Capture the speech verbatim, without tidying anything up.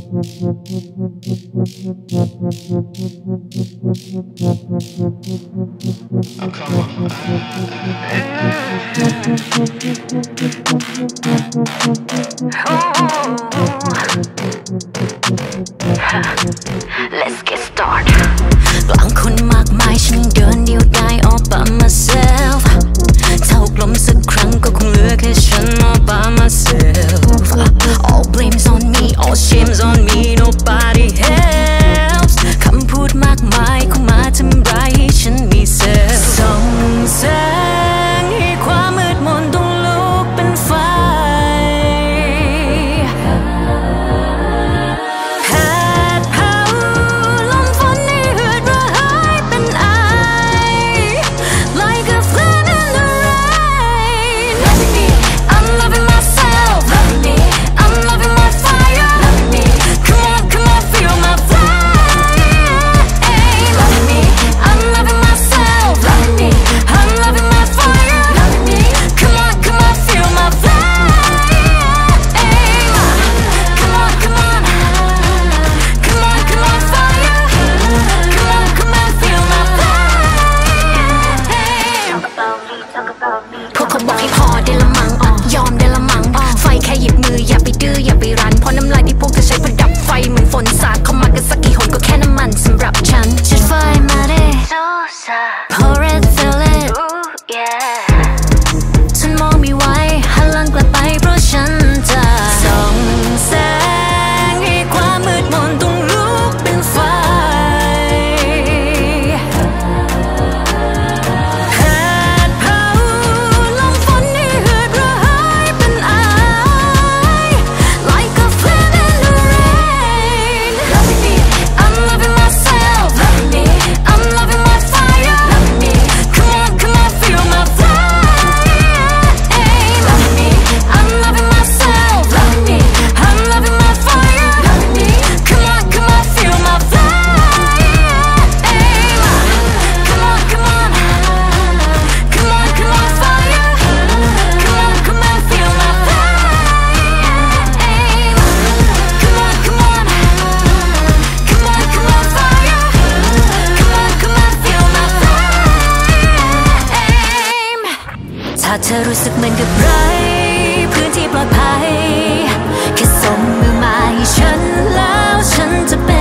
Let's get started กลางคนมากมายฉันเดินเดียวได้ all by myself ถ้าหกล้มสักครั้งก็คงเหลือแค่ฉัน all by myself all blames on me all shames on me nobody helps คำพูดมากมายคงมาทำร้ายให้ฉันมีเซลล์ส่องแสงให้ความมืดมนต้องลุกเป็นไฟพวกเขาบอกให้พอได้ละมั้งยอมได้ละมั้งไฟแค่หยิบมืออย่าไปดื้ออย่าไปรั้นเพราะน้ำลายที่พวกเธอใช้ประดับไฟเหมือนฝนสาดเข้ามากันสักกี่หนก็แค่น้ำมันสำหรับฉันจุดไฟมาได้ pour it feel it ฉันมองไม่ไหวหันหลังกลับไปเพราะฉันจะส่องแสงให้ความมืดมนต้องลุกเป็นไฟถ้าเธอรู้สึกเหมือนกับไรพื้นที่ปลอดภัยแค่ส่งมือมาให้ฉันแล้วฉันจะเป็น